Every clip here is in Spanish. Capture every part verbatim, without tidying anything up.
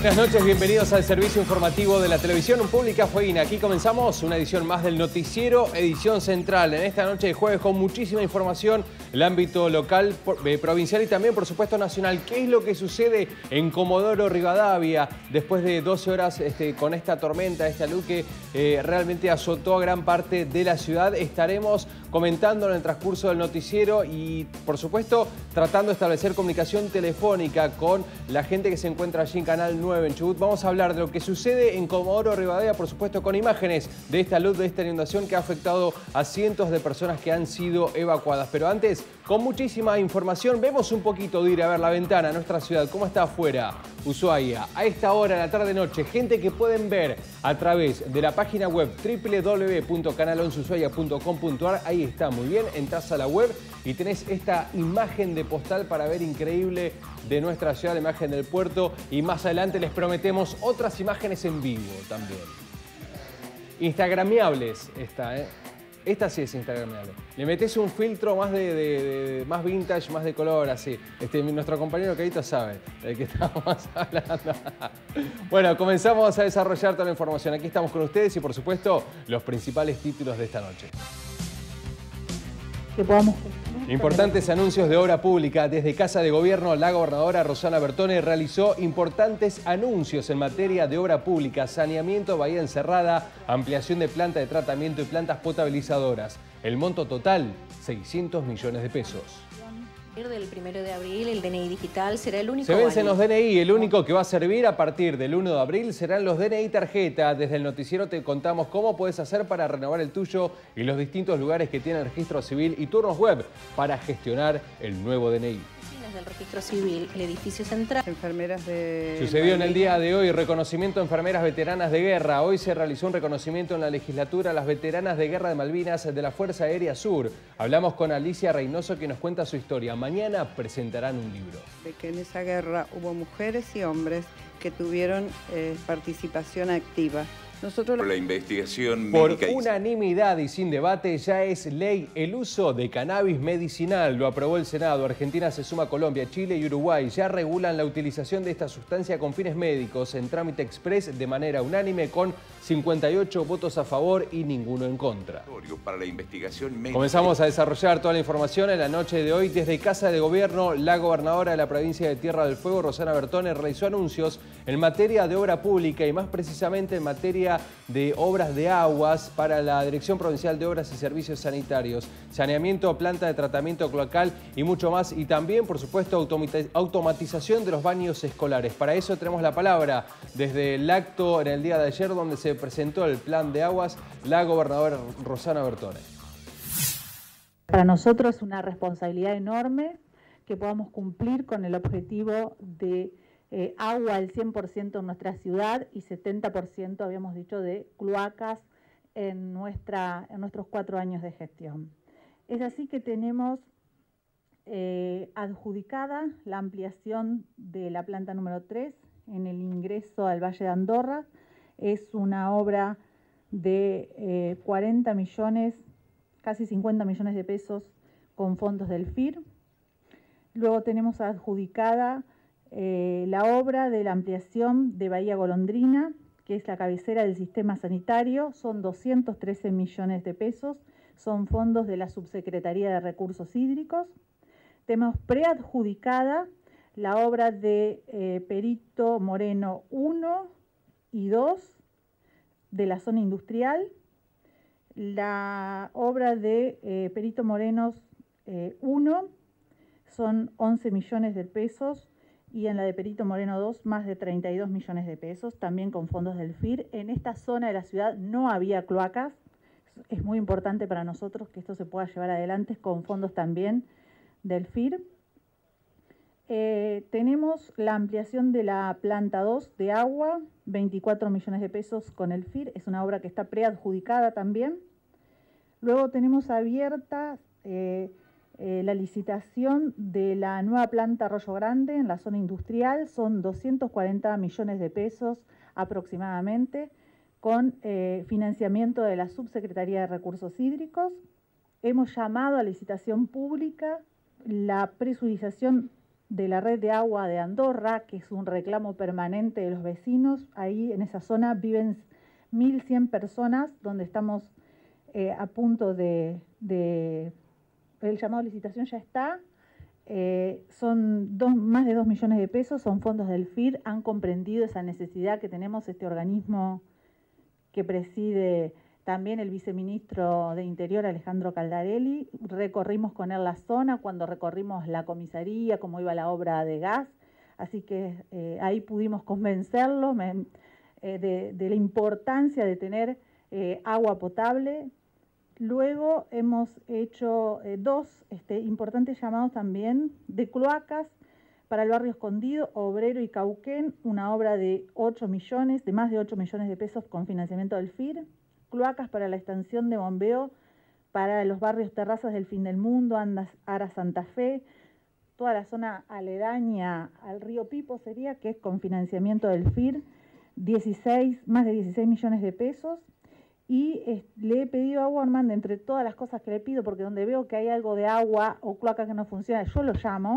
Buenas noches, bienvenidos al servicio informativo de la televisión pública Fueguina. Aquí comenzamos una edición más del noticiero, edición central. En esta noche de jueves con muchísima información, el ámbito local, provincial y también, por supuesto, nacional. ¿Qué es lo que sucede en Comodoro Rivadavia después de doce horas este, con esta tormenta, esta luz que eh, realmente azotó a gran parte de la ciudad? Estaremos comentando en el transcurso del noticiero y, por supuesto, tratando de establecer comunicación telefónica con la gente que se encuentra allí en Canal nueve en Chubut. Vamos a hablar de lo que sucede en Comodoro Rivadavia, por supuesto, con imágenes de esta luz, de esta inundación que ha afectado a cientos de personas que han sido evacuadas. Pero antes, con muchísima información, vemos un poquito de ir a ver la ventana a nuestra ciudad, cómo está afuera Ushuaia. A esta hora, la tarde-noche, gente que pueden ver a través de la página web doble u doble u doble u punto canal once ushuaia punto com punto ar. Ahí está, muy bien, entras a la web y tenés esta imagen de postal para ver increíble de nuestra ciudad, la imagen del puerto, y más adelante les prometemos otras imágenes en vivo también. Instagramiables esta, ¿eh? Esta sí es instagramable. Le metés un filtro más de, de, de más vintage, más de color, así. Este, nuestro compañero Caíto sabe de qué estamos hablando. Bueno, comenzamos a desarrollar toda la información. Aquí estamos con ustedes y, por supuesto, los principales títulos de esta noche. Que podamos... Importantes anuncios de obra pública. Desde Casa de Gobierno, la gobernadora Rosana Bertone realizó importantes anuncios en materia de obra pública, saneamiento Bahía Encerrada, ampliación de planta de tratamiento y plantas potabilizadoras. El monto total, seiscientos millones de pesos. Del primero de abril, el D N I digital será el único... Se vencen válido. los D N I, el único que va a servir a partir del uno de abril serán los D N I tarjeta. Desde el noticiero te contamos cómo puedes hacer para renovar el tuyo y los distintos lugares que tienen registro civil y turnos web para gestionar el nuevo D N I. Del registro civil, el edificio central. Enfermeras de... Sucedió en el día de hoy reconocimiento a enfermeras veteranas de guerra. Hoy se realizó un reconocimiento en la legislatura a las veteranas de guerra de Malvinas de la Fuerza Aérea Sur. Hablamos con Alicia Reynoso, que nos cuenta su historia. Mañana presentarán un libro. De que en esa guerra hubo mujeres y hombres que tuvieron eh, participación activa. Nosotros... Por la investigación Por médica... unanimidad y sin debate ya es ley el uso de cannabis medicinal. Lo aprobó el Senado. Argentina se suma a Colombia, Chile y Uruguay. Ya regulan la utilización de esta sustancia con fines médicos en trámite express de manera unánime con cincuenta y ocho votos a favor y ninguno en contra. Para la investigación médica... Comenzamos a desarrollar toda la información en la noche de hoy. Desde Casa de Gobierno, la gobernadora de la provincia de Tierra del Fuego, Rosana Bertone, realizó anuncios en materia de obra pública y más precisamente en materia de obras de aguas para la Dirección Provincial de Obras y Servicios Sanitarios, saneamiento, planta de tratamiento cloacal y mucho más. Y también, por supuesto, automatización de los baños escolares. Para eso tenemos la palabra desde el acto en el día de ayer donde se presentó el plan de aguas, la gobernadora Rosana Bertone. Para nosotros es una responsabilidad enorme que podamos cumplir con el objetivo de Eh, agua al cien por ciento en nuestra ciudad y setenta por ciento, habíamos dicho, de cloacas en, nuestra, en nuestros cuatro años de gestión. Es así que tenemos eh, adjudicada la ampliación de la planta número tres en el ingreso al Valle de Andorra. Es una obra de eh, cuarenta millones, casi cincuenta millones de pesos con fondos del F I R. Luego tenemos adjudicada Eh, la obra de la ampliación de Bahía Golondrina, que es la cabecera del sistema sanitario, son doscientos trece millones de pesos, son fondos de la Subsecretaría de Recursos Hídricos. Tenemos preadjudicada la obra de eh, Perito Moreno uno y dos de la zona industrial, la obra de eh, Perito Morenos eh, uno son once millones de pesos, y en la de Perito Moreno dos más de treinta y dos millones de pesos, también con fondos del F I R. En esta zona de la ciudad no había cloacas. Es muy importante para nosotros que esto se pueda llevar adelante con fondos también del F I R. Eh, tenemos la ampliación de la planta dos de agua, veinticuatro millones de pesos con el F I R. Es una obra que está preadjudicada también. Luego tenemos abierta... Eh, Eh, la licitación de la nueva planta Arroyo Grande en la zona industrial, son doscientos cuarenta millones de pesos aproximadamente, con eh, financiamiento de la Subsecretaría de Recursos Hídricos. Hemos llamado a licitación pública la presurización de la red de agua de Andorra, que es un reclamo permanente de los vecinos. Ahí en esa zona viven mil cien personas, donde estamos eh, a punto de, de... El llamado a licitación ya está. Eh, son dos, más de dos millones de pesos, son fondos del F I R, han comprendido esa necesidad que tenemos, este organismo que preside también el viceministro de Interior, Alejandro Caldarelli. Recorrimos con él la zona cuando recorrimos la comisaría, cómo iba la obra de gas, así que eh, ahí pudimos convencerlo me, eh, de, de la importancia de tener eh, agua potable. Luego hemos hecho eh, dos este, importantes llamados también de cloacas para el barrio Escondido, Obrero y Cauquén, una obra de ocho millones, de más de ocho millones de pesos con financiamiento del F I R. Cloacas para la estación de bombeo para los barrios Terrazas del Fin del Mundo, Andas, Ara Santa Fe, toda la zona aledaña al río Pipo sería, que es con financiamiento del F I R, dieciséis, más de dieciséis millones de pesos. Y eh, le he pedido a Warman, de entre todas las cosas que le pido, porque donde veo que hay algo de agua o cloaca que no funciona, yo lo llamo.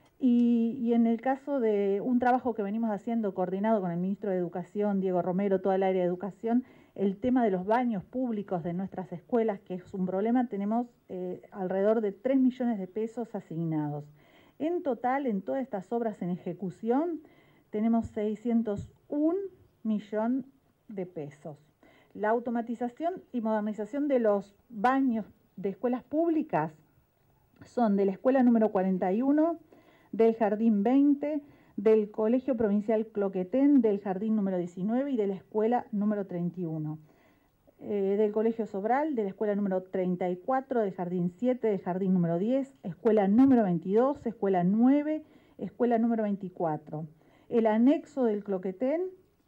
Y, y en el caso de un trabajo que venimos haciendo coordinado con el ministro de Educación, Diego Romero, toda el área de educación, el tema de los baños públicos de nuestras escuelas, que es un problema, tenemos eh, alrededor de tres millones de pesos asignados. En total, en todas estas obras en ejecución, tenemos seiscientos un millones de pesos. La automatización y modernización de los baños de escuelas públicas son de la escuela número cuarenta y uno, del jardín veinte, del Colegio Provincial Cloquetén, del jardín número diecinueve y de la escuela número treinta y uno. Eh, del Colegio Sobral, de la escuela número treinta y cuatro, del jardín siete, del jardín número diez, escuela número veintidós, escuela nueve, escuela número veinticuatro. El anexo del Cloquetén,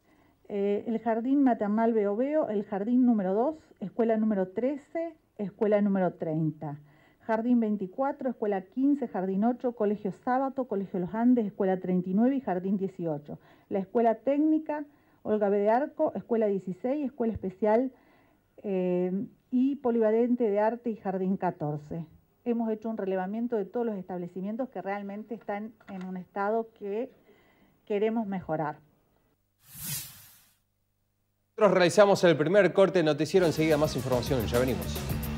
Eh, el jardín maternal Veo Veo, el jardín número dos, escuela número trece, escuela número treinta. Jardín veinticuatro, escuela quince, jardín ocho, colegio Sábato, colegio Los Andes, escuela treinta y nueve y jardín dieciocho. La escuela técnica Olga B. de Arco, escuela dieciséis, escuela especial eh, y polivalente de arte y jardín catorce. Hemos hecho un relevamiento de todos los establecimientos que realmente están en un estado que queremos mejorar. Nosotros realizamos el primer corte noticiero, enseguida más información, ya venimos.